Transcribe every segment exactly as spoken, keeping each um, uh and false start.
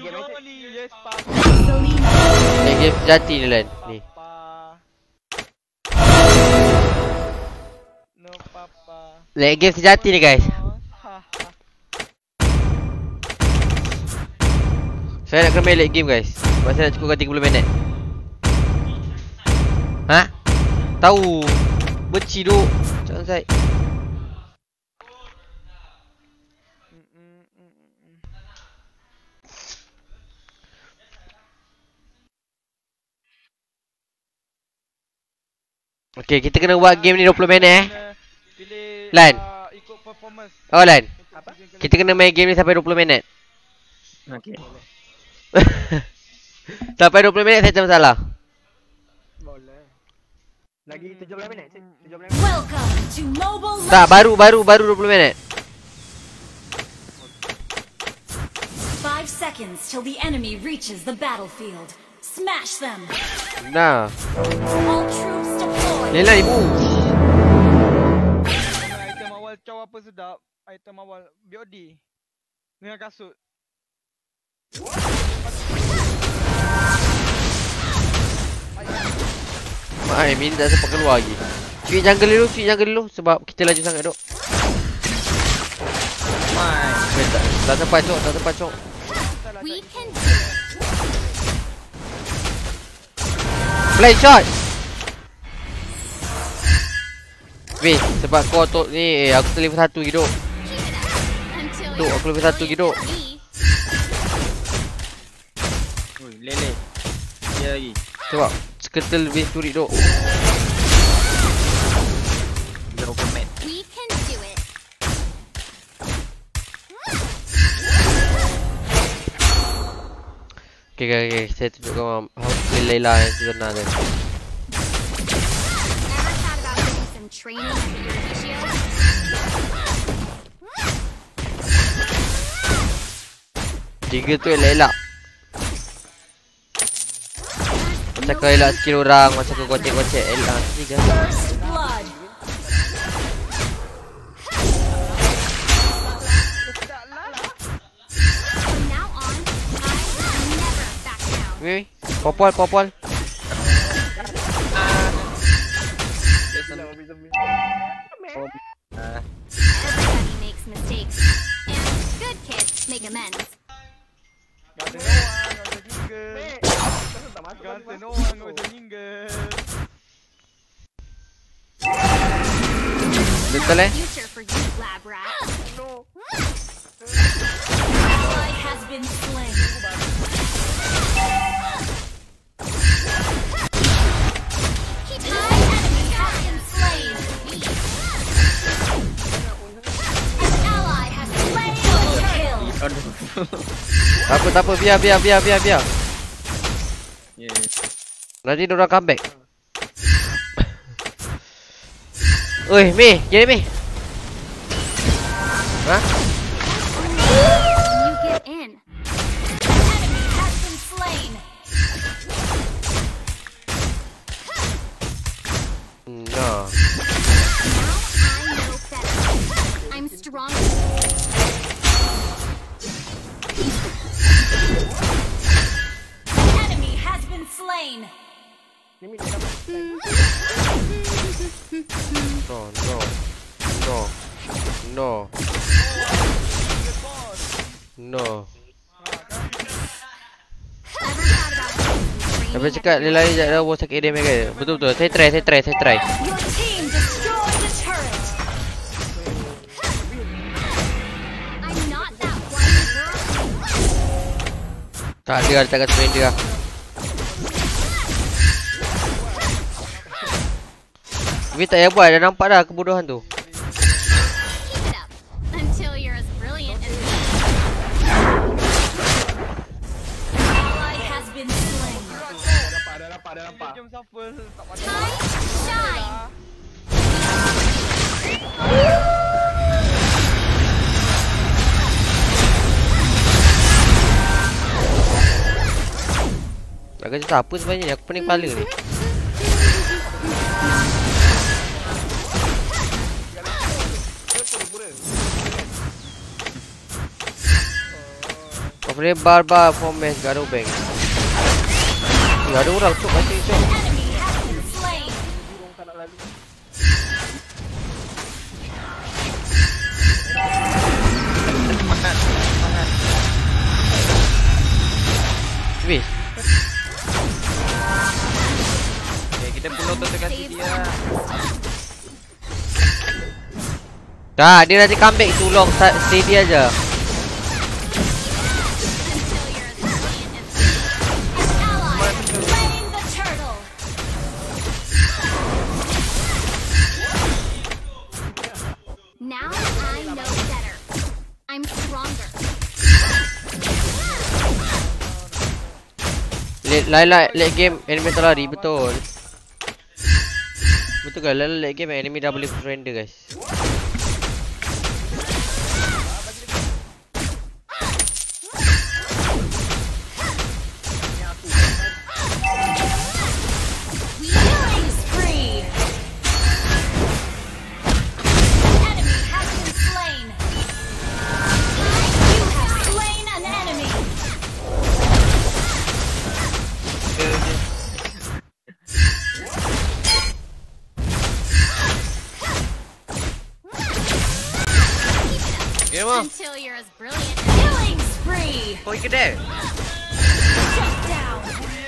game ni. Yes, papa. Ni game sejati ni Lan. Ni. No papa. Late game sejati ni guys. Saya nak kena main late game guys. Sebab saya nak cukupkan tiga puluh minit. Ha? Tahu. Benci duk. Jangan saya. Okay, kita kena buat game ni dua puluh minit eh. Pilih Lan. Uh, ikut performance. Oh Lan. Apa? Kita kena main game ni sampai dua puluh minit. Okey. Sampai dua puluh minit saya tak masalah. Boleh. Lagi tujuh belas minit, tujuh belas minit. Welcome to Mobile Legends. Tak, baru baru baru dua puluh minit. five seconds till the enemy reaches the battlefield. Smash them. Nah. All troops deployed. Lela ibu. Item awal cow apa sedap? Item awal B O D dengan kasut. Mai, Min tak sempat keluar lagi. Cuit jungle dulu, cuit jungle dulu sebab kita laju sangat duk. Mai. Tak, tak sempat cok, tak sempat cok. We can do it. Play shot. Weh, sebab kau tok ni, eh, aku tu level satu lagi duk. Until Duk, aku level satu lagi duk. Oi, lele. Dia lagi. Sebab seketel lebih curi duk. Zero comment. we can do it. Okay, okay, okay. Saya tunjukkan how to play Layla yang sebenar dia. Ever thought about doing some training at the Eurovision? Tiga tu elak-elak. Macam kau elak skill orang, macam kau gocek-gocek elak. Tiga. First blood. From now on, I never back down. Weh, popol, popol. Everybody makes mistakes, and good kids make amends. Ganteng orang, gak usah jingle. Ganteng orang, gak usah jingle. Betul eh? Future for you, lab rat. Ally has been slain. Keep high, enemy has been slain. An ally has slain. Double kill. Tak apa, tak apa. Biar, biar, biar, biar, biar. Yes. Nanti diorang comeback. Oi, Mi, jadi Mi. Ha? You get in. Enemy has been slain. No. Now I know better. I'm stronger. Enemy has been slain. No, no. No. No. No. Ever thought about doing some Sampai training cakap at dia lari tak ada bos sakit dia ke? Betul-betul. Saya try, saya try, saya try. Your team destroyed the turret. I'm not that one girl. Tak ada, tak kata main dia. Tapi tak payah buat, dah nampak dah kebodohan tu. Keep it up until you're as brilliant as me. Ally has been slain. Dapat, dah dapat, dah dapat. Jom shuffle, tak pandai. Time to shine. Nak kata siapa sebenarnya ni? Aku pening kepala ni. Aku ni barbar from match Garo Bank. Ya ada orang cok macam cok. Enemy has been slain. Burung tak nak lalu. Semangat, semangat. Habis. Okay, kita pulau tu tekan Save dia. Dah, dia nanti comeback tolong steady aja. Now I know better. I'm stronger. Late Laila late game enemy terlari betul. Betul kan Laila late game enemy dah boleh surrender guys. Killing spree. Enemy has been slain. You have slain an enemy. Game ah. Until you're as brilliant. Killing spree. Kau ikut dia. Shut down.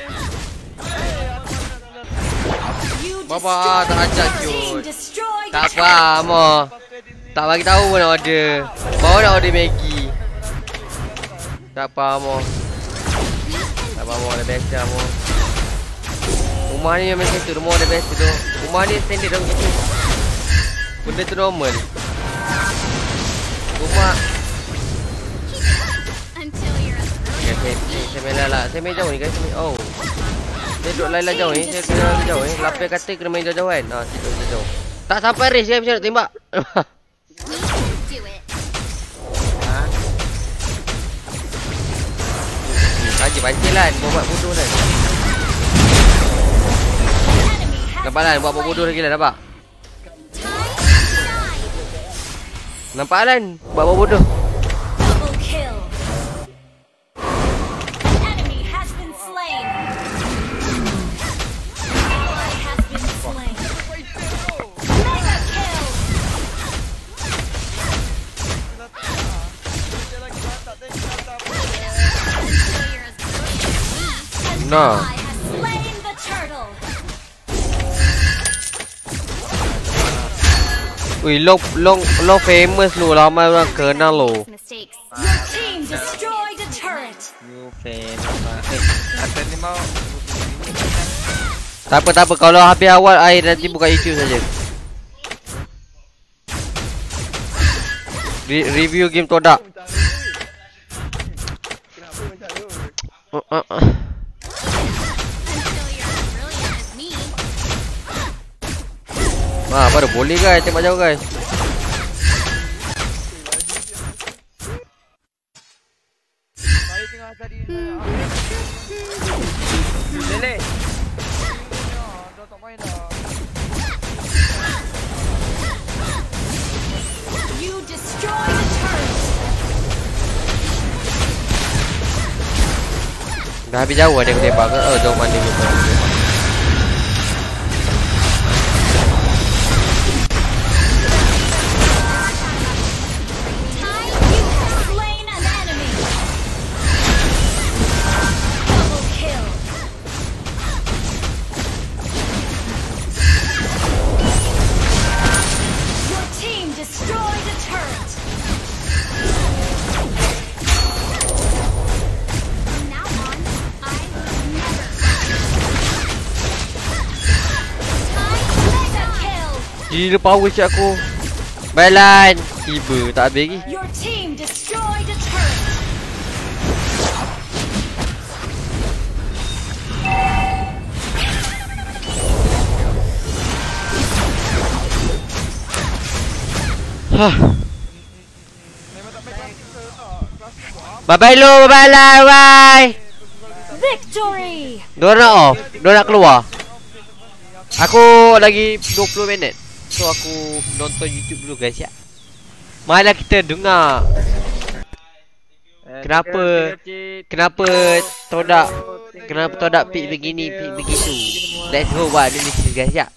You Baba, tak ajak destroyed. cute. Team destroyed. Tak apa mo. Tak bagi tahu pun nak order. Baru nak order Maggi. Tak apa mo. Tak apa mo, dah biasa mo. Rumah ni memang macam tu, rumah dah biasa tu. Rumah ni standard dah macam tu. Benda tu normal. Rumah Until you're as Ya, brilliant. saya, saya main lah. Saya main jauh ni guys. Saya main, oh. Saya duduk lain lah jauh ni. Saya kena lagi jauh ni. Lapis kata kena main jauh-jauh kan. Ha, saya duduk jauh. Tak sampai race kan macam nak tembak. We can do it. Haji pancing lah. Buat bodoh kan. Enemy has Nampak lah. Buat bodoh lagi lah. Nampak? time to shine. Nampak kan? Buat bodoh. Double kill. Enemy has been slain. Ally has been slain. Mega kill. Until you're as brilliant as me. An No. ally has slain the turtle. Wih, long, long, long famous lu. Lama orang kenal lu. Mistakes. Your team destroyed a turret. You famous lah. Eh, kata ni mau. Tak apa, tak apa. Kalau habis awal air nanti buka YouTube saja. Re review game todak. Kenapa macam tu? Uh, uh, uh. Until you're as brilliant as me. Ha, baru boleh guys. Tembak jauh guys. Saya tengah tadi. Lele. Dah tak main dah. You destroyed a turret. Dah habis jauh ada aku tembak ke? Oh, jauh mana gitu. Time you have slain an enemy. Double kill. Your team destroyed a turret. From now on, I will never. Time mega kill. Gila power shot aku. Baiklah. Tiba tak habis lagi. Your team destroyed a turret. Hah. Memang tak main klasik ke tak? Klasik buat apa? Bye bye lu, bye bye lah, bye. Victory! Diorang nak off, diorang nak keluar. Aku lagi dua puluh minit. So aku nonton YouTube dulu guys ya. Marilah kita dengar. Kenapa? Kenapa Todak? Kenapa Todak pick begini, pick begitu? Let's go buat dulu guys, ya.